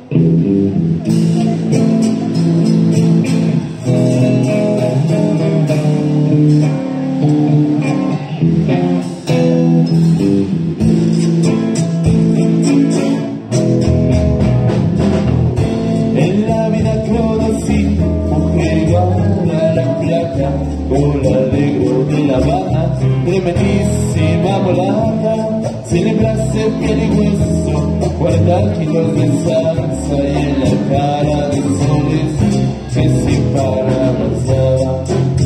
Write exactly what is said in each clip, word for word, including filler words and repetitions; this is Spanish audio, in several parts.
Con la alegro de La Habana, tremendísima mulaca, sin clase, piel y hueso, cuarenta kilos de salsa y en la cara de soles que sin parar avanzaba,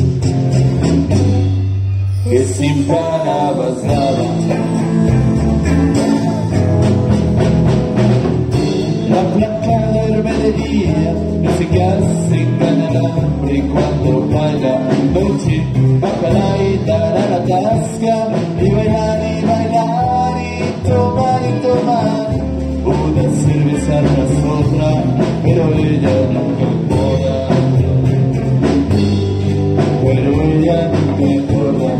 que sin parar avanzaba. La flaca duerme de día, no se hace gana el hambre y cuando baila noche, baja la guitarra a la tasca y bailar y bailar y tomar y tomar una cerveza tras otra, pero ella nunca engorda, pero ella nunca engorda.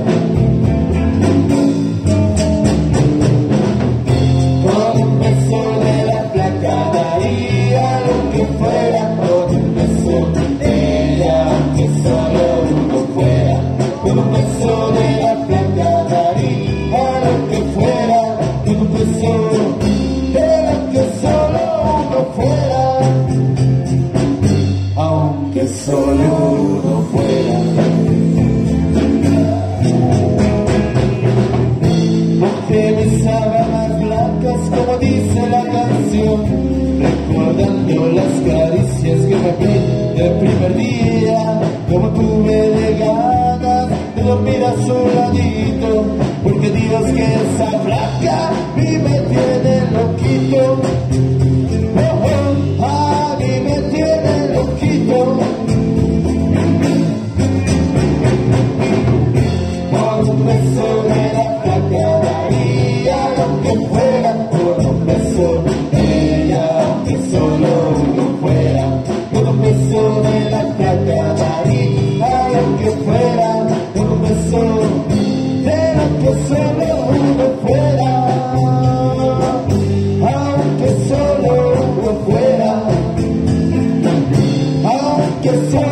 Con un beso de la flaca daría lo que fuera, con un beso de ella, aunque solo uno fuera, con un beso de la flaca daría lo que fuera, con un beso de la que solo uno fuera, aunque solo uno fuera. Porque mis sábanas blancas, como dice la canción, recordando las caricias que me vi el primer día, como tuve de ganas de dormir a su ladito, porque Dios que esa flaca a mí me tiene loquito, oh, oh, a mí me tiene loquito. Con un beso de la flaca daría lo que fuera, con un beso de ella, aunque solo uno fuera, con un beso de la flaca daría lo que fuera, con un beso de la que solo uno fuera, aunque solo uno fuera, aunque solo